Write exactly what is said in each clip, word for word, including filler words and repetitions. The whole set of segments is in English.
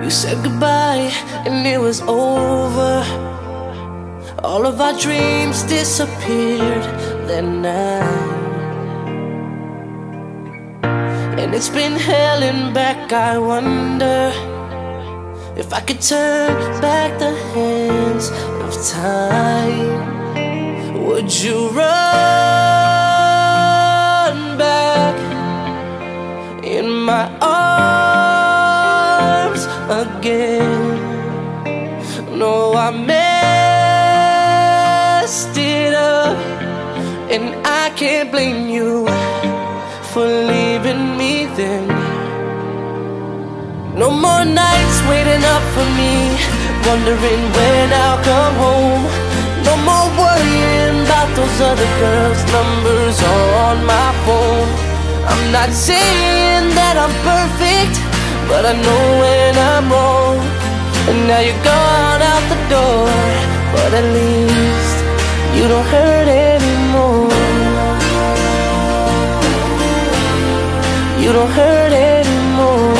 We said goodbye and it was over. All of our dreams disappeared that night. And it's been hell and back. I wonder if I could turn back the hands of time. Would you run back in my arms again? No, I messed it up, and I can't blame you for leaving me then. No more nights waiting up for me, wondering when I'll come home. No more worrying about those other girls' numbers on my phone. I'm not saying that I'm perfect, but I know when I'm wrong. And now you're gone out the door, but at least you don't hurt anymore. You don't hurt anymore.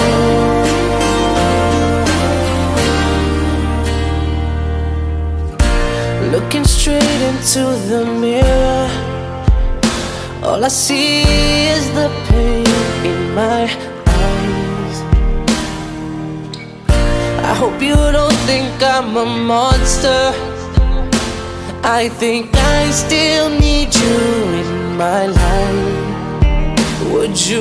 Looking straight into the mirror, all I see is the pain in my eyes. I hope you don't think I'm a monster. I think I still need you in my life. Would you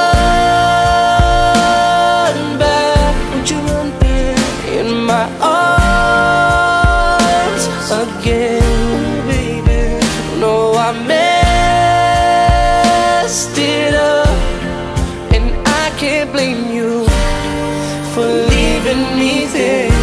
run back? Would you run back in my arms again, baby? No, I messed it up, and I can't blame you for leaving me there.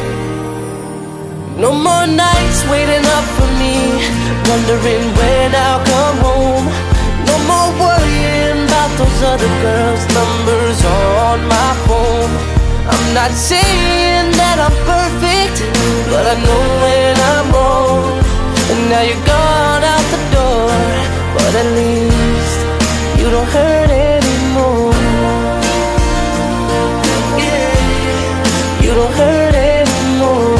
No more nights waiting up for me, wondering when I'll come home. No more worrying about those other girls' numbers on my phone. I'm not saying that I'm perfect, but I know when I'm wrong. And now you're gone out the door, but at least you don't hurt anymore. Yeah, you don't hurt anymore.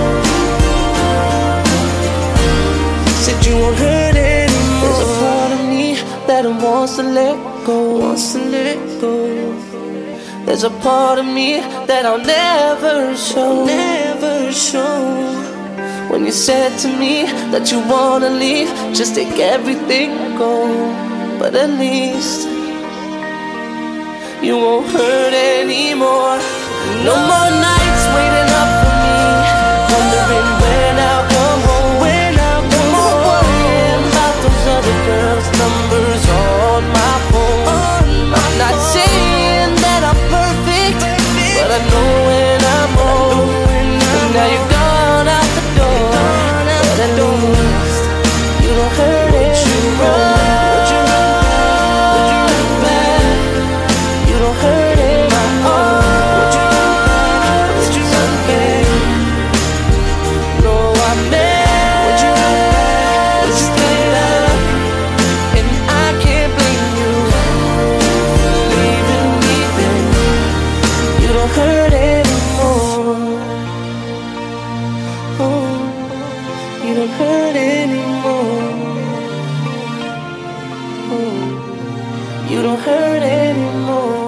Said you won't hurt anymore. There's a part of me that wants to let go, wants to let go. There's a part of me that I'll never show, never show. When you said to me that you wanna leave, just take everything and go. But at least you won't hurt anymore. No more nights waiting up for me, wondering when I'll come home. When I'll no more worrying about those other girls' numbers on my phone. I'm not saying that I'm perfect, but I know when I'm wrong. And now you're gone out the door, but at least you don't hurt anymore. Would you run back? You don't hurt anymore. Would you run back? No, I messed it up, and I can't blame you for leaving me then. You don't hurt anymore. Oh, you don't hurt anymore. Oh, you don't hurt anymore.